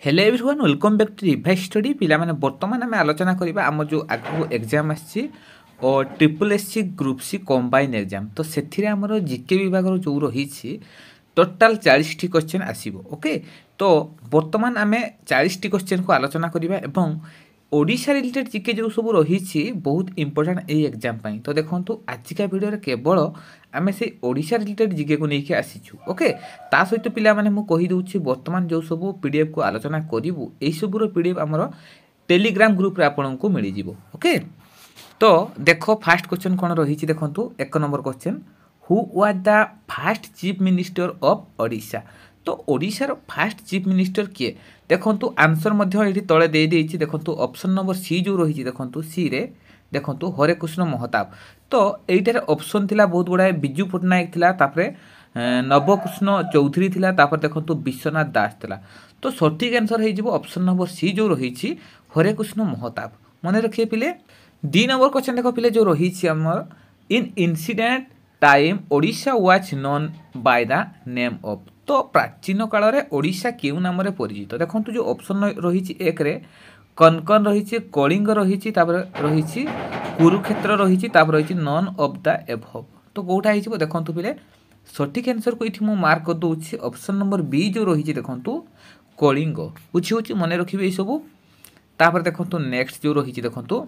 Hello everyone welcome back to revise study पिला माने वर्तमान आम आलोचना करबा आम जो आगु एग्जाम आछि और triple SC group C combine exam तो सेथिरे हमर जीके विभाग रो जो रही टोटाल 40 टी क्वेश्चन आसीबो ओके। तो वर्तमान आम 40 टी क्वेश्चन को आलोचना करबा एवं ओडिशा रिलेटेड जीके जो सब रही बहुत इंपोर्टेंट ए एग्जाम पाई। तो देखंतु आजिका वीडियो रे केवल आम से ओडिशा रिलेटेड जीके को लेकिन आसीचु ओके। ता सहित पिला माने मु कहि दउछि वर्तमान जो सब पीडीएफ को आलोचना करिवु एई सब रो पीडीएफ हमर टेलीग्राम ग्रुप रे आपन को मिली जिवो ओके। तो देखो फर्स्ट क्वेश्चन कोन रही देखंतु एक number question who was the first chief minister of Odisha. तो ओडिशा रो फर्स्ट चीफ मिनिस्टर किए देखंतु आंसर मध्य एठी तळे दे देइछि देखंतु ऑप्शन नंबर सी जो रही देखंतु सी रे देखंतु हरे कृष्ण महताब। तो एइटारे ऑप्शन थिला बहुत बडा बिजू पटनायक थिला तापरे नवकृष्ण चौधरी थिला तापर देखंतु विश्वनाथ दास थिला। तो सटीक आंसर हे जिवो ऑप्शन नंबर सी जो रही हरे कृष्ण महताब मने रखिए पिले। डी नंबर क्वेश्चन देखो पिले जो रही हमर in ancient time Odisha was known by the name of. तो प्राचीन काल रे ओडिशा केउ नाम रे परिचित देखंतु जो ऑप्शन रही एक रे कनकन रही कलिंग रही रही कुरुक्षेत्र रही रही नन ऑफ द एभव। तो कोटा हो देखंतु पिले सटीक आंसर को ये मार्क कर दूसरी ऑप्शन नंबर बी जो रही देखंतु कलिंग बुझी होची मने रखिबे सब। तापर देखंतु नेक्स्ट जो रही देखंतु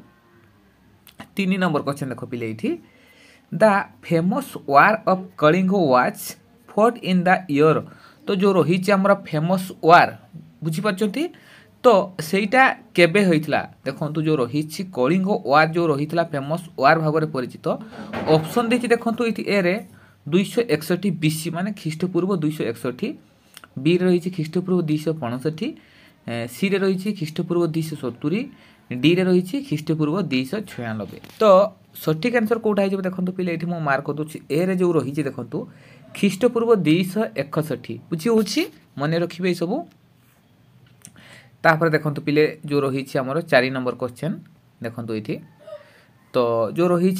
3 नंबर क्वेश्चन देखो पिले इठी the famous war of Kalinga was fought in the year. तो जो रही हमर फेमस वार बुझी पारछंती तो सेटा केबे होइतला देखंतु जो रही कलिंग वार जो रहीतला फेमस वार भाव में परिचित ऑप्शन देछि देखंतु इति ए रे 261 बीसी माने ख्रीष्टपूर्व 261 बी रही ख्रीष्टपूर्व 265 सी रे रही ख्रीष्टपूर्व 270 डी रे रही ख्रीष्टपूर्व 296। तो सटीक आंसर कोटा हो देखंतु पिले एठी मो मार्क कर दोछि ए रे जो रही देखंतु ख्रीष्टपूर्व 261 बुझी होछि मने रखिबे सब। तापर देखंतु पिले जो रही हमर 4 नंबर क्वेश्चन देखंतु इठी तो जो रही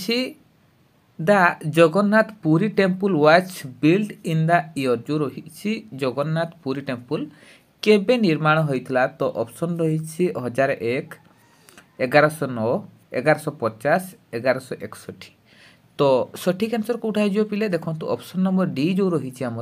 the Jagannath Puri temple was build in the year. जो रही जगन्नाथ पुरी टेम्पल केबे निर्माण होइतला तो ऑप्शन रही 1001 1109 1150 1161। तो सटीक आंसर कोठा हो पिले देखंतु ऑप्शन नंबर डी जो रही हमर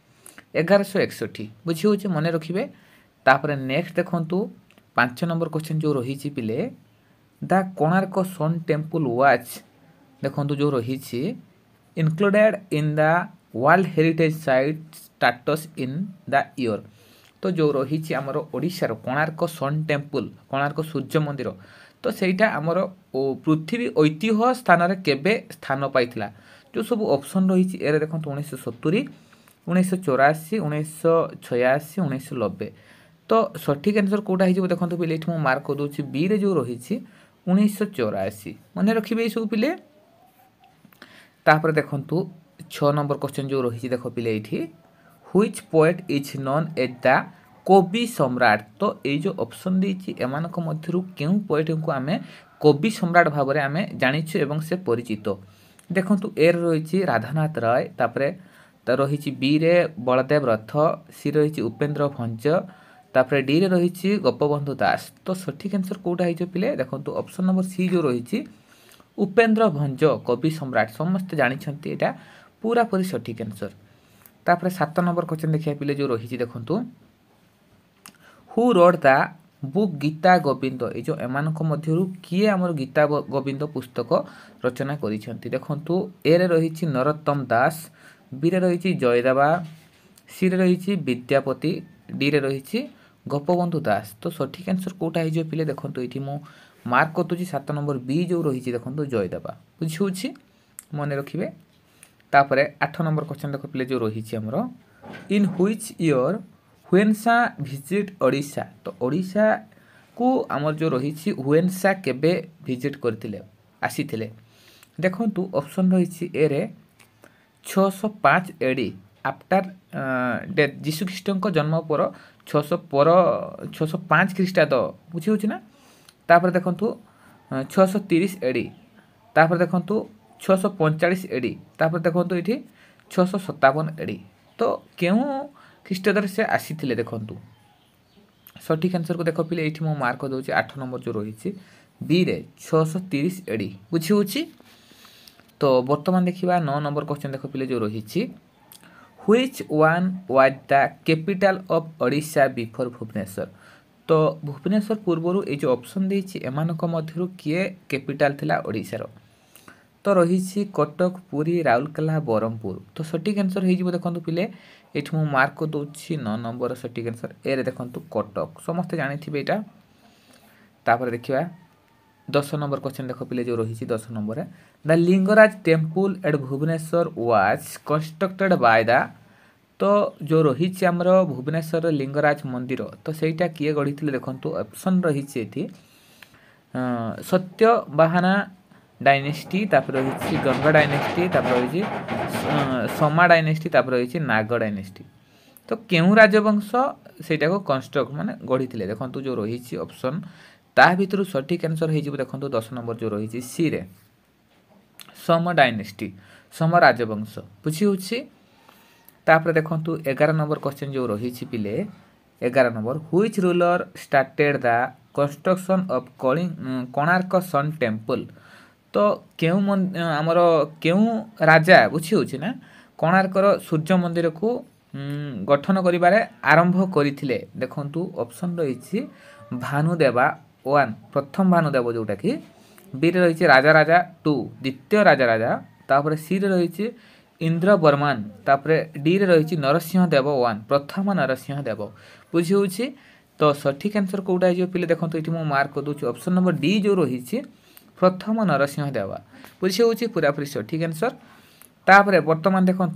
1161 बुझी होछि मने रखिबे। तापर नेक्स्ट देखंतु 5 नंबर क्वेश्चन जो रही पिले the Konark sun temple was देखंतु जो रही included in the world heritage site status in the year. तो जो रही हमर ओडिशा रो कोणार्क सन टेम्पल कोणार्क सूर्य मंदिर तो सेटा हमर पृथ्वी ऐतिह्य स्थान रे केबे स्थान पाइथिला जो सब ऑप्शन रही ए देखंतु 1970 1984 1986 1990। तो सटीक आंसर कोटा हो देखो पिले ये मार्क कर दूसरी बी रे जो रही 1984 मन रखिए सब पिले। तापर देखंतु 6 नंबर क्वेश्चन जो रही देख पिले ये which poet is known as the Kavi Samrat. तो ये जो ऑप्शन देछि एमानक मध्यरु केउ पोएट को आमे कवि सम्राट भाव में आमे जानिछु एवं से परिचित देखंतु ए रही राधानाथ राय तापरे तो रही बी रे बलदेव रथ सी रही उपेंद्र भंज तापर डी रे रही गोपबंधु दास। तो सठिक आंसर कोटा हो पिले देखंतु ऑप्शन नंबर सी जो रही उपेंद्र भंज कवि सम्राट समस्त जानिछंती एटा पूरा पूरी सठिक आंसर। तापर 7 नंबर क्वेश्चन देखिया पिले जो रही देखंतु who wrote the book Gita Govind ये जो एमानक मध्यरु किए हमर गीता गोविंद पुस्तक रचना करिसंती देखंतु ए रे रही नरोत्तम दास बी रे रही जयदेवा सी रे रही विद्यापति डी रे रही गोपबंधु दास। तो सठिक आंसर कोटा हो पिले देखंतु एठी मो मार्क कर दूची 7 नंबर बी जो रही देखंतु जयदेवा बुझी होछि मने रखिबे। तापर 8 नंबर क्वेश्चन देख पिले जो रही हमरो इन व्हिच ईयर हुएनसा विजिट ओडिशा। तो ओडिशा को आमर जो रही हुएनसा केबे विजिट करथिले आसीथिले देखंतु ऑप्शन रही ए रे 605 एडी आफ्टर डेथ जीशु ख्रीष्ट जन्म पर 605 ख्रीष्टाब्द बुझी होछि ना। तापर देखंतु 630 एडी तापर देखंतु 645 एडी तापर देखंतु इठी 657 एडी। तो केउ ख्रीष्टाब्द से आसीथिले देखंतु सठिक आंसर को देख पिले ये मो मार्क दूसरी 8 नंबर जो रही बी रे 630 एडी बुझी। तो बर्तमान देखा 9 नंबर क्वेश्चन देख पिले जो रही which one was the capital of Odisha before Bhubaneswar. तो भुवनेश्वर पूर्वर ये जो ऑप्शन देछि एमानक मध्यरु किए कैपिटल थिला ओडिशार। तो रही कटक पुरी राउरकेला बरहमपुर। तो सठिक आंसर हो देखो पिले ये मार्क दूसरी 9 नंबर सठिक आंसर ए देखो कटक समस्ते जानी यहाँ। तापर देखा 10 नंबर क्वेश्चन देख पिले जो रही 10 number the Lingaraj temple at Bhubaneswar was constructed by the. तो जो रही आमर भुवनेश्वर लिंगराज मंदिर तो सहीटा किए गढ़ी देखो ऑप्शन रही सत्यवाहना डायनेस्टी तापर रही गंगा डायनेस्टी तापर रही समा डायनेस्टी तापर रही नाग डायनेस्टी। तो क्यों राजवंश सेटा को कंस्ट्रक्ट माने गढ़ी देखो जो रही ऑप्शन ता भितर सठिक आंसर हो देखो 10 नंबर जो रही सी रे सम डायनेस्टी सम राजवंश बुझी। तापर देखो 11 नंबर क्वेश्चन जो रही पिले 11 number which ruler started the construction of Konark sun temple. तो क्यों आमर क्यों राजा बुझी ना कोणार्कर सूर्य मंदिर को गठन करिबारे आरंभ करथिले देखंतु ऑप्शन रही भानुदेवा 1 प्रथम भानुदेव जोटा कि बी रे रही राजा राजा 2 द्वितीय राजा राजा तापर सी रे रही इंद्र बर्मान तापर डी रे रही नरसिंह देव 1 प्रथम नरसिंह देव बुझी। तो सठिक आंसर कोटा हो पिले देखो ये मो मार्क दूसरी ऑप्शन नंबर डी जो रही प्रथम नरसिंह देवा बुझी पूरापूरी सठिक आंसर। तापर बर्तमान देखो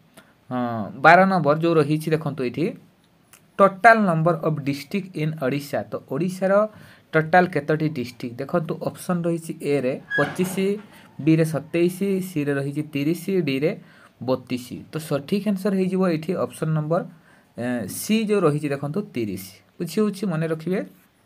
12 नंबर जो रही देखो ये total number of district in Odisha. तो ओडिशार टोटाल केतोटी डिस्ट्रिक्ट देखो ऑप्शन रही ए रे 25 बी रे 27 सी रे रही 30 डी रे 32। तो सठिक आंसर हो ऑप्शन नंबर सी जो रही देखो 30 बुझी मन रखिए।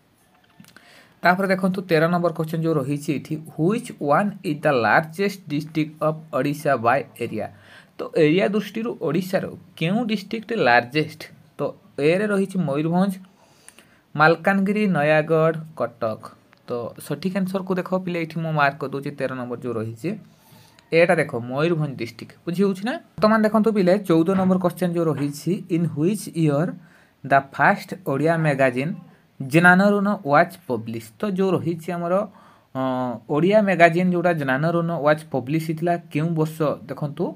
तापर देखो 13 नंबर क्वेश्चन जो रही which one is the largest district of Odisha by area. तो एरिया दृष्टि ओडिशार क्यों डिस्ट्रिक्ट लार्जेस्ट। तो ए रे रही मयूरभंज मालकानगिरी नयागढ़ कटक। तो सठिक आंसर को देखो पिले ये मो मार्क दूसरी 13 नंबर जो रही एटा देखो मयूरभंज डिस्ट्रिक्ट बुझी ना। बर्तमान देखो पिले 14 नंबर क्वेश्चन जो रही in which year the first Odia magazine Gyanarun was publish. तो जो रही आमर ओडिया मैगजीन जोटा ज्ञानरुन वाज पब्लिश होता क्यों वर्ष देखु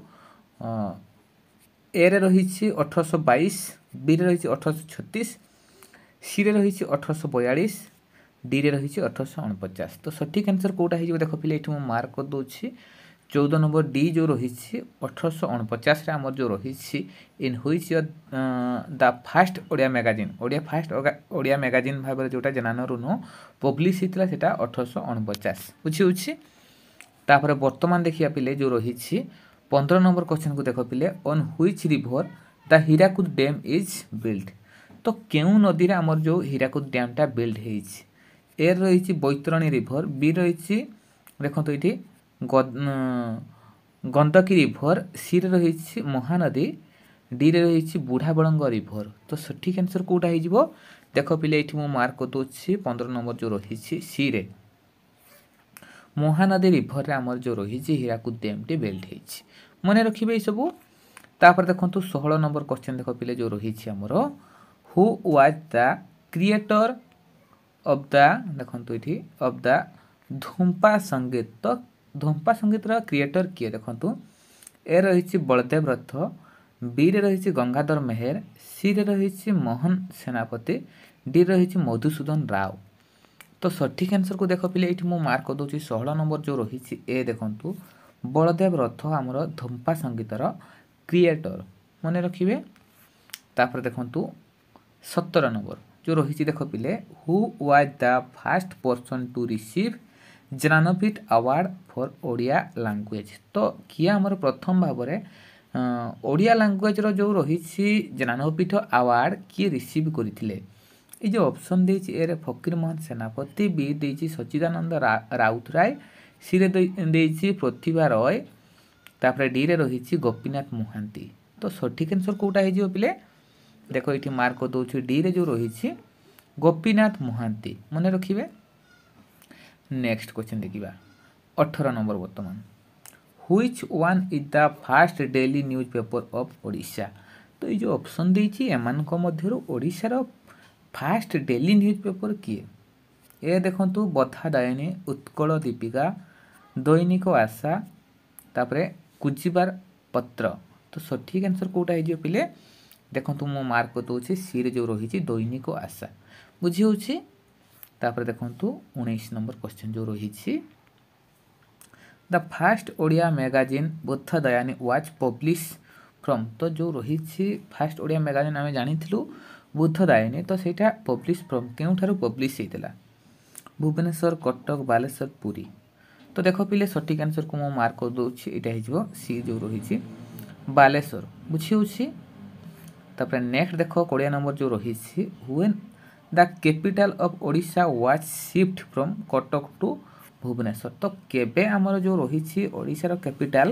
ए रे रही 1822 बी रे रही 1836 सी रे रही 1842 डी रे रही 1849। तो सठिक आंसर कोटा हो देख पिले ये मार्क दूसरी 14 नंबर डी जो रही 1849 आमर जो रही in which the first Odia magazine Odia magazine भाव जोटा ज्ञानरुन पब्लिश होता है 1849 बुझी। तापर बर्तमान देखिया पिले जो रही 15 नंबर क्वेश्चन को देख पिले on which river the Hirakud dam is build. तो क्यों नदी रे आमर जो हीराकुद डैम टा बिल्ड होइछि ए रही बैतरणी रिवर बी रही देखो तो ये गंडकी रिवर सी रे रही महानदी डी रे रही बुढ़ाबड़ंग रिवर। तो सठिक आंसर कोटा हो देख पिले ये मो मार्क दूसरी 15 नंबर जो रही सी रे महानदी रिवर रे आमर जो रही हीराकुद डैम टी बिल्ड होइछि मन रखिबे ये सब। तापर देखो 16 नंबर क्वेश्चन देख पिले जो रही आमर who was the creator of the देखो ये ऑफ द धूम्पा संगीत। तो धूम्पा संगीत क्रिएटर किए देखो ए रही बलदेव रथ बी रे रही गंगाधर मेहर सी रे रही मोहन सेनापति डी रही मधुसूदन राव। तो सठिक आंसर को देख पिले ये मो मार्क दूसरी 16 नंबर जो रही ए देखु बलदेव रथ आमर धूम्पा संगीतर क्रिएटर मन रखिए। तापर देखु 17 नंबर जो रही देख पिले who was the first person to receive Jnanpith award for Odia language. तो किए आमर प्रथम भाव में ओडिया लैंग्वेज रो जो रही ज्ञानपीठ अवार्ड किए रिसीव करथिले ये जो ऑप्शन देछि ए रे फकीर मोहन सेनापति बी देछि सच्चिदानंद राउतराय सी रे देछि प्रतिभा रॉय तापर डी रे रही गोपीनाथ मोहांती। तो सठिक आंसर कोटा हो पिले देखो ये मार्क दूसरी डी रे जो रही गोपीनाथ महांती मन रखिए। नेक्स्ट क्वेश्चन देखिबा 18 नंबर वर्तमान which one is the first daily newspaper of Odisha. तो ये जो ऑप्शन देछि एमानक मध्यरु ओडिशार फास्ट डेली न्यूज पेपर किए ए देखंतु बथा दायनी उत्कल दीपिका दैनिक आशा तापरे कुजिबार पत्र। तो सठिक आंसर कोटा है पिले देखंतु मो मार्क दउछि सी रे जो रही दैनिक आशा बुझी होछि। तापरे देखंतु 19 नंबर क्वेश्चन जो रही the first Odia magazine Bodha Dayini was publish from. तो जो रही फास्ट ओडिया मैगजीन आम जानी बुद्ध दायनी तो सेटा पब्लिश फ्रॉम केउठारु पब्लिश होइतला भुवनेश्वर कटक बालेश्वर पुरी। तो देखो पिले सठिक आंसर को मो मार्क कर दउछि एटा हिजबो सी जो रही बालेश्वर बुझी होछि। तापर नेक्स्ट देखो 20 नंबर जो रही when the capital of Odisha was shift from Cuttack to Bhubaneswar. तो केबे हमर जो रही ओडिशार कैपिटल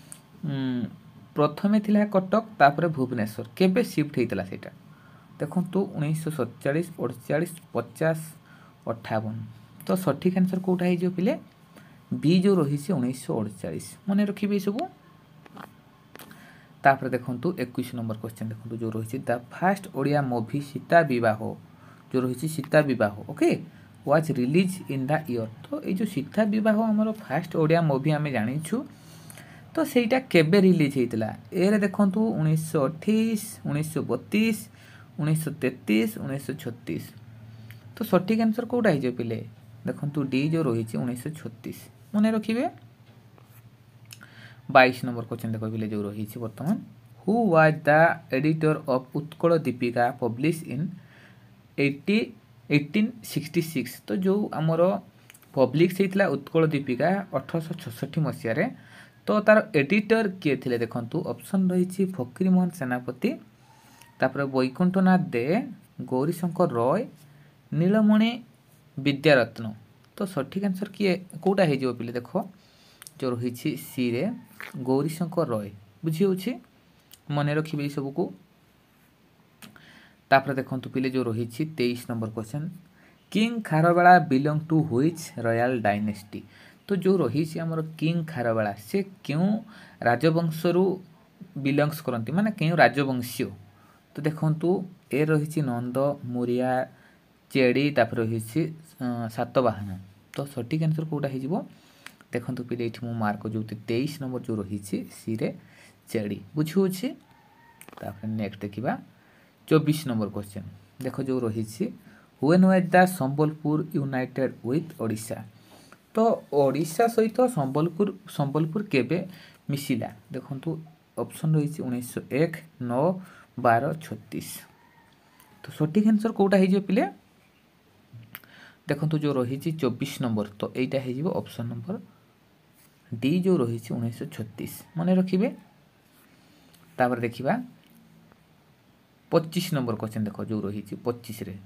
प्रथमे थिला कटक तापर भुवनेश्वर केबे शिफ्ट हेतला सेटा देखो तो 1947 48 50 58। तो सठिक आंसर कोटा है जो पिले बी जो रही 1948 मन रखिए सब। तापर देखंतु 21 नंबर क्वेश्चन देखंतु जो रही the first Odia movie Sita Vivah जो रही Sita Vivah okay was release in the year. तो ये जो सीता विवाह आमर फास्ट ओडिया मूवी आम जानिछु तो सेटा केबे रिलीज होइतला ए रे देखंतु 1928 1932 1933 1936। तो सठिक आंसर कोटा है पिले देखंतु डी जो रही 1936 मन रखिए। 22 नंबर क्वेश्चन देखो पिले जो रही वर्तमान who was the editor of Utkal Deepika publish in 1866। तो जो आमर पब्लिश होइतला उत्कल दीपिका 1866 मसीह रे तो तार एडिटर किए थिले देखंतु ऑप्शन रही फकीरमोहन सेनापति तापर वैकुंठनाथ दे गौरीशंकर रॉय नीलमणि विद्यारत्न। तो सठिक आंसर किए कोटा है जो पिले देखो जो रही सी रे गौरीशंकर रॉय बुझी होछि मन रखिबे सब को। तापर देखंतु पिले जो रही 23 number question king Kharavela belong to which royal dynasty. तो जो रही हमर किंग खारवेला से क्यों राजवंश रु बिलोंग्स करती माने क्यों राजवंशीय। तो देखंतु ए रही नंद मुरिया चेड़ी तापर रही सातवाहन। तो सठिक आंसर कोटा है देखंतु पिले एठी मो मार्क जो 23 नंबर जो रही सी रे चेड़ी बुझी होछि। तापर नेक्स्ट देखिबा 24 नंबर क्वेश्चन देखो जो रही when was the Sambalpur united with Odisha. तो ओडिशा सहित संबलपुर केबे मिसिला देखंतु ऑप्शन रही 1901 9 12 36। तो सठिक आंसर कोटा है पिले देखंतु जो रही 24 नंबर तो एटा है ऑप्शन नंबर डी जो रही 1936 मन रखिए। तापर देखिबा 25 नंबर क्वेश्चन देखो जो रही 25 रे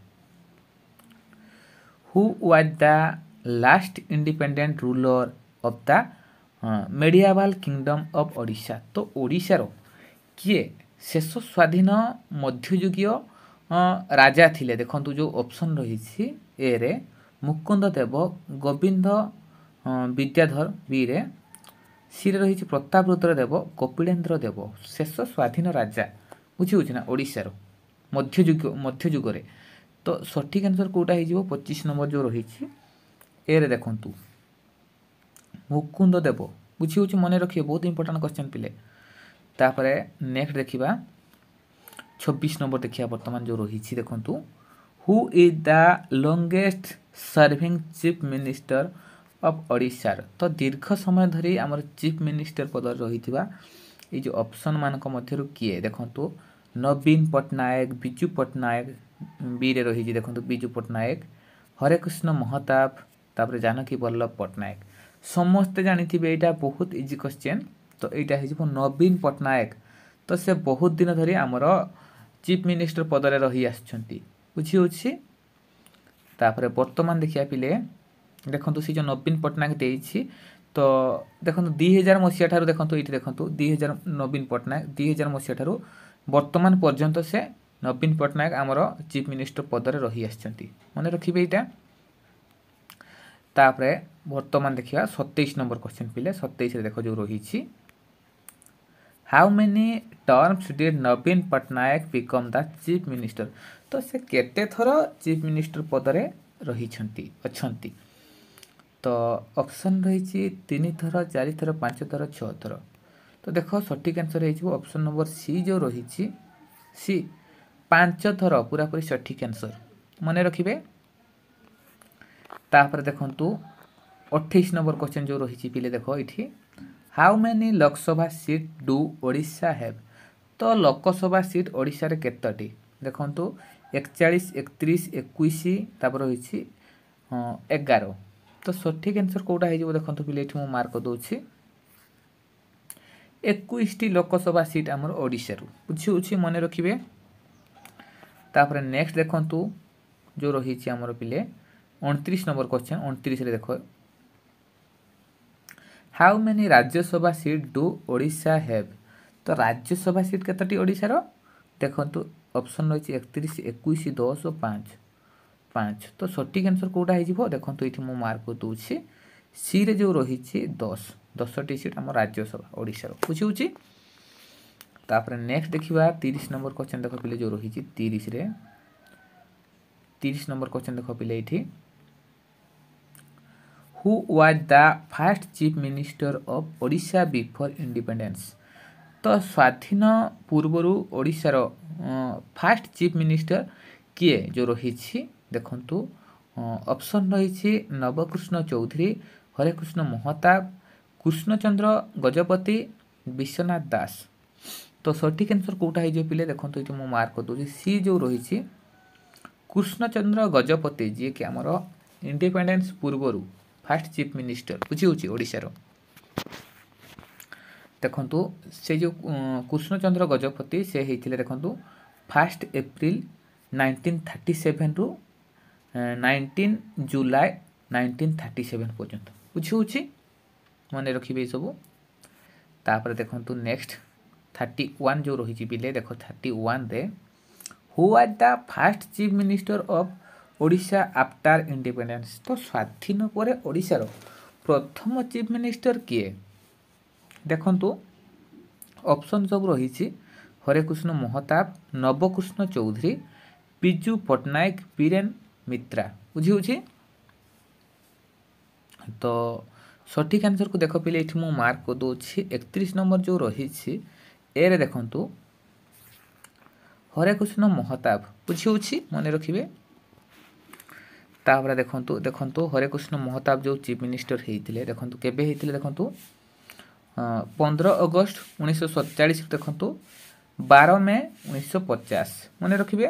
who was the last independent ruler of the medieval kingdom of Odisha. तो ओडिशा रो किए शेष स्वाधीन मध्ययुगीय राजा थिले देखंतु जो ऑप्शन रही ए रे मुकुंद देव गोविंद विद्याधर बी रे सी रे रही प्रतापरुद्र देव कपिलेन्द्र देव शेष स्वाधीन राजा बुझी होछि ना ओडिशा रो मध्ययुग रे। तो सठिक आंसर कोटा है 25 नंबर जो रही ए रे देखंतु मुकुंद देव बुझी होछि मन रखिए बहुत इंपोर्टेंट क्वेश्चन पिले। तापर नेक्स्ट देखिबा 26 नंबर देखिया वर्तमान जो रही देखंतु who is the longest serving chief minister of Odisha. तो दीर्घ समय धरी आमर चीफ मिनिस्टर पद रही ये जो ऑप्शन मानक मध्यरु किए देखंतु नवीन पट्टनायक बिजू पट्टनायक बी रे रही देखंतु बिजू पट्टनायक हरे कृष्ण महताब तापर जानकी वल्लभ पट्टनायक समस्त जानिथिबे एटा बहुत इजी क्वेश्चन। तो एटा है नवीन पट्टनायक तो से बहुत दिन धरी आमर चीफ मिनिस्टर पदरे रही आछंती बुझी होछि। तापर वर्तमान देखिया पिले देखंतु से जो नवीन पट्टनायक देइछि तो देखंतु 2000 मसिया ठारू देखंतु एठी देखंतु 2000 नवीन पट्टनायक 2000 मसिया ठारू वर्तमान पर्यंत से नवीन पट्टनायक आमर चीफ मिनिस्टर पदरे रही आछंती मन रखिबे एटा। तापरे वर्तमान देखिया 27 नंबर क्वेश्चन पिले 27 रे देखो जो रही छी how many terms did Naveen Patnaik become the chief minister. तो से केते थर चीफ मिनिस्टर पदरे रही छंती अछंती। तो ऑप्शन रही 3 थर 4 थर 5 थर 6 थर। तो देखो सठिक आंसर हो ऑप्शन नंबर सी जो रही सी 5 थर पूरा पूरी सठिक आंसर मन रखिबे। तापर देखंतु 28 नंबर क्वेश्चन जो रही पिले देखो इठी how many Lok Sabha seat do Odisha have. तो लोकसभा सीट ओडिशा रे केतटी देखंतु 41 31 21 तापर रही 11। तो सठिक आंसर कोटा है देखो पिले मु मार्क दौची 21 टी लोकसभा सीट आमर ओडिशा रु बुझी मन रखिबे। तापर नेक्स्ट देखंतु जो रही आमर पिले 29 नंबर क्वेश्चन 29 रे देखो how many Rajya Sabha seat do Odisha have. तो राज्यसभा सीट केतटी ओडिशा रो देखंतु ऑप्शन रही 31 21 10 और 5। तो सठिक आंसर कोटा है देखंतु इठी मु मार्क दउछि सी रे जो रही 10 टी सीट आम राज्यसभा ओडिशा रो बुझी। तापर नेक्स्ट देखिबा 30 नंबर क्वेश्चन देखो पिले जो रही 30 नंबर क्वेश्चन देखो पिले इठी Who was the first chief minister of Odisha before independence। तो स्वाधीन पूर्वर ओडिशार फास्ट चीफ मिनिस्टर किए जो रही देखंतु ऑप्शन रही नवकृष्ण चौधरी हरेकृष्ण महताब कृष्णचंद्र गजपति विश्वनाथ दास। तो सठिक आंसर कोटा है पिले देखंतु ये मु मार्क दूसरी सी जो रही कृष्णचंद्र गजपति जी कि आमर इंडिपेंडेंस पूर्वर फास्ट चीफ मिनिस्टर बुझी ओडिशार। देखंतु से जो कृष्णचंद्र गजपति से होते देखंतु 1 एप्रिल 1937 रु 19 जुलाई 1937 पर्यंत बुझी मन रखिबे सब। तापर देखंतु नेक्स्ट 31 जो रही पिले देखो 31 रे who was the first chief minister of Odisha after independence. तो स्वाधीन पर ओडिशार प्रथम चीफ मिनिस्टर किए देखंतु ऑप्शन सब रही हरेकृष्ण महताब नवकृष्ण चौधरी बिजू पट्टनायक बीरेन मित्रा बुझी। तो सठिक आंसर को देख पिले ये मार्क को दौची 31 नंबर जो रही ए रे देखंतु हरेकृष्ण महताब बुझी मन रखिबे। तापर देखंतु हरेकृष्ण महताब जो चीफ मिनिस्टर होते देखंतु केबे होते देखंतु 15 अगस्त 1947 देखंतु 12 मई 1950 मन रखिबे।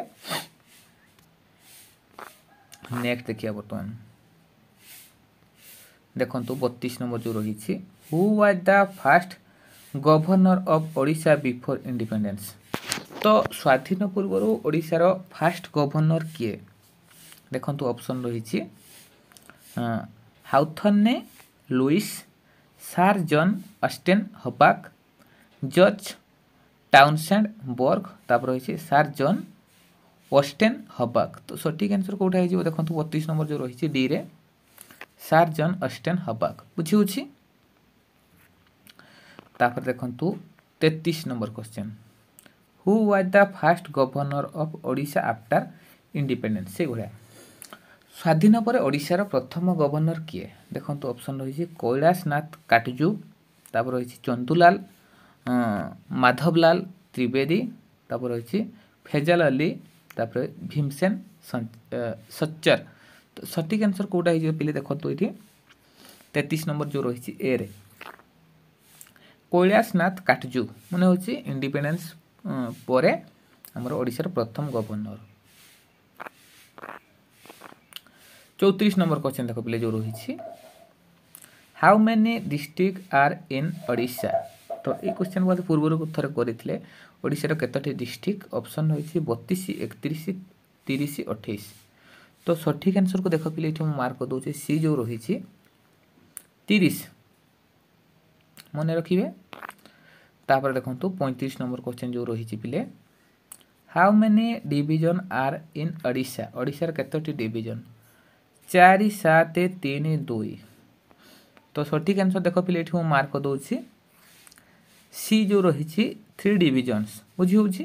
नेक्स्ट देखिए बर्तमान देखंतु 32 नंबर जो रही who was the first governor of Odisha before independence. तो स्वाधीन पूर्व ओडिशार फास्ट गवर्नर किए देखंतु ऑप्शन रही Hawthorne Lewis sir John Austen Hubback George Townsend बर्ग तापर रही सार जॉन ऑस्टेन हबाक। तो सठिक आंसर कोटा है देखंतु 32 नंबर जो रही डी रे सार जॉन ऑस्टेन हबाक बुझी। तापर देखंतु 33 number question who was the first governor of Odisha after independence से भलिया स्वाधीन पर ओडिशार प्रथम गवर्नर किए देखंतु ऑप्शन रही कैलाशनाथ काटजू तापर रही चंदुलाल माधवलाल त्रिवेदी तापर रही फैजल अली तापर भीमसेन सच्चर। तो सठिक आंसर कोटा है पिले देखंतु ये 33 नंबर जो रही ए रे कैलाशनाथ काटजू मन हूँ इंडिपेंडेंस पर आमर ओडिशार प्रथम गवर्नर। 34 नंबर क्वेश्चन देखो पिले जो रही how many district are in Odisha. तो ये क्वेश्चन बोलते पूर्व थर करते ओडिशार केतोटी डिस्ट्रिक्ट ऑप्शन रही 32 31 30 28। तो सठिक आंसर को देख पिले मार्क दौचे सी जो रही 30 मन रखिए। तापर देखो 35 नंबर क्वेश्चन जो रही पिले how many division are in Odisha ओडिशार केतोटी डिविजन 4 7 3 2 तो सठिक आंसर देख पिले ये मार्क दौर सी जो रही 3 डिविजन्स बुझी हो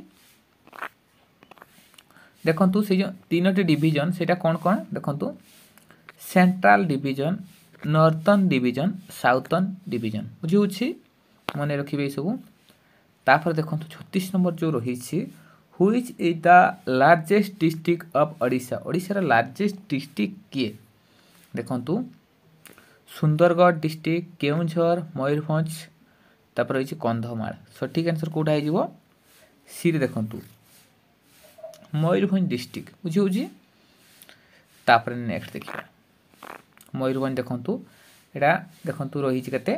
देखु से जो 3टी डिविजन सेटा कौन कौन देखु central division northern division southern division बुझी हो मन रखिए सब तापर देखो 36 नंबर जो रही which is the largest district of Odisha ओडिशार लार्जेस्ट डिस्ट्रिक्ट किए देखु सुंदरगढ़ डिस्ट्रिक्ट केउंझर मयूरभंज तापर रही कंधमाल सठिक आंसर कौटा हो सी देखु मयूरभंज डिस्ट्रिक्ट बुझी हो तापर नेक्स्ट देखिए मयूरभंज देखु एटा देखु रही केते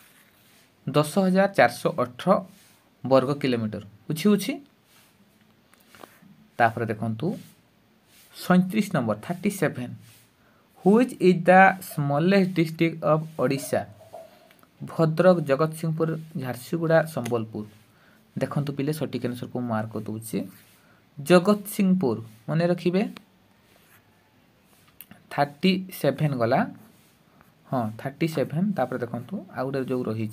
10,418 वर्ग किलोमीटर बुझी हो तापर देखु 37 number 37 which is the smallest district of Odisha Bhadrak Jagatsinghpur Jharsuguda Sambalpur देखु पिले सठिक आंसर को मार्क दूचे जगतसिंहपुर मन रखिए 37 गला हाँ 37 तापर देखु आउ गोटे जो रही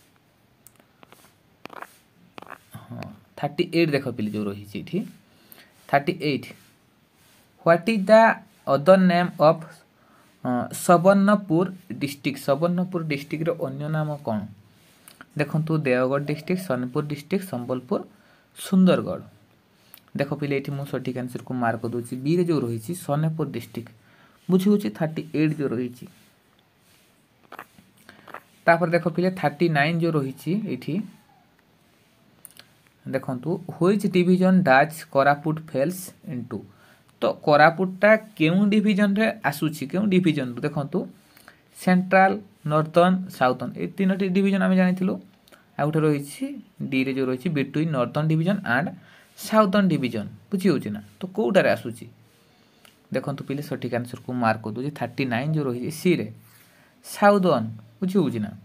हाँ 38 देख पिले जो रही 38 what is the other name of Subarnapur district अन्य नाम कौन देखु देवगढ़ डिस्ट्रिक्ट सोनपुर डिस्ट्रिक्ट संबलपुर सुंदरगढ़ देख पिले ये मुझे सठिक आंसर को मार्क दूसरी बी रे जो रही सोनपुर डिस्ट्रिक्ट बुझी हो 38 जो रही तापर देख पिले 39 जो रही ये देखु which division does Koraput falls into तो कोरापुटा केउं डिविजन रे आसुची केउं डिविजन देखु सेंट्रल नॉर्थर्न साउथर्न ये 3टी डिविजन आम जानी आ गए रही डी रे जो रही between northern division and southern division बुझी हो ना तो कौटार आसूची देखु पिले सठिक आंसर को मार्क दूसरी 39 जो रही सी रे साउथर्न बुझी हो ना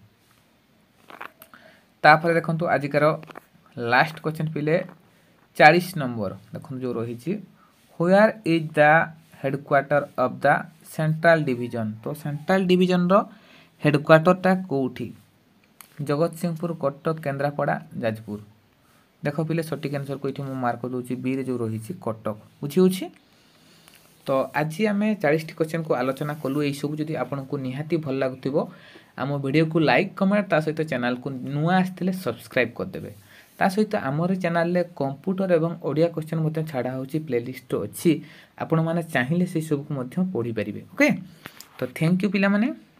तापर देखु आजिकार लास्ट क्वेश्चन पिले 40 नंबर देखो जो रही where is the headquarter of the central division तो सेंट्रल डिविजन रो हेडक्वार्टरटा कोठी जगतसिंहपुर कटक केन्द्रापड़ा जाजपुर देख पिले सठिक आंसर को ये मार्क दूसरी बी रे जो रही कटक बुझी हो तो आज आम 40 क्वेश्चन को आलोचना कलु यही सब जदि आपन को निहाती भल लगुव आम वीडियो को लाइक कमेंट ता सहित चैनल को नुआ आसते सब्सक्राइब करदेवे ता सहित आमर चैनल कंप्यूटर एवं ओडिया क्वेश्चन छाड़ा होची प्लेलिस्ट अच्छी आपण मैंने चाहिए से सब को पढ़ी पारे ओके तो थैंक यू पिला माने।